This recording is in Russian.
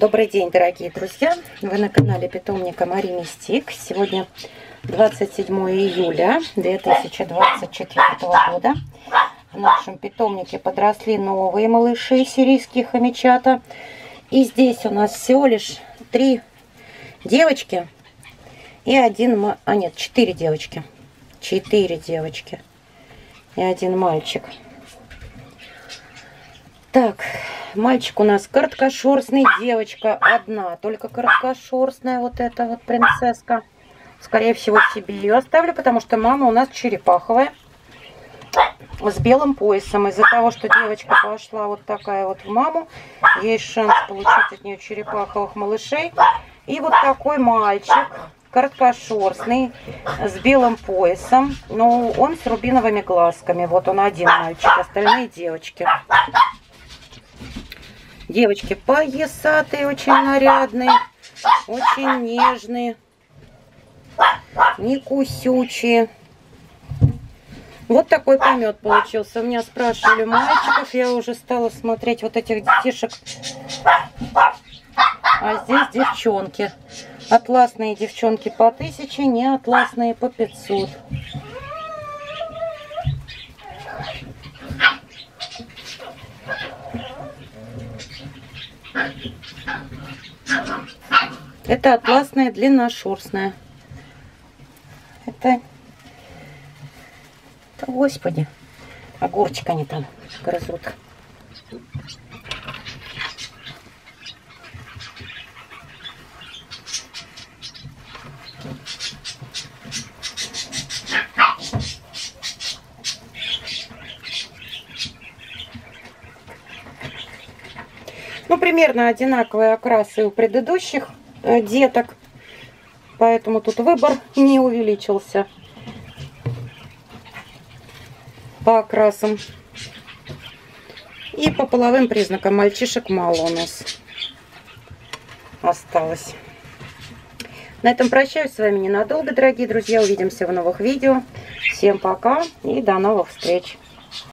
Добрый день, дорогие друзья! Вы на канале питомника Мари Мистик. Сегодня 27 июля 2024 года. В нашем питомнике подросли новые малыши, сирийские хомячата. И здесь у нас всего лишь 3 девочки и 4 девочки. 4 девочки и 1 мальчик. Так, мальчик у нас короткошерстный, девочка одна, только короткошерстная, вот эта вот принцесска. Скорее всего, себе ее оставлю, потому что мама у нас черепаховая с белым поясом. Из-за того, что девочка пошла вот такая вот в маму, есть шанс получить от нее черепаховых малышей. И вот такой мальчик, короткошерстный, с белым поясом, но он с рубиновыми глазками. Вот он один мальчик, остальные девочки. Девочки поясатые, очень нарядные, очень нежные, не кусючие. Вот такой помет получился. У меня спрашивали мальчиков, я уже стала смотреть вот этих детишек. А здесь девчонки. Атласные девчонки по 1000, не атласные по 500. Это атласная длинношерстная. Это, господи, огурчик они там грызут. Ну, примерно одинаковые окрасы у предыдущих деток, поэтому тут выбор не увеличился по окрасам. И по половым признакам мальчишек мало у нас осталось. На этом прощаюсь с вами ненадолго, дорогие друзья. Увидимся в новых видео. Всем пока и до новых встреч.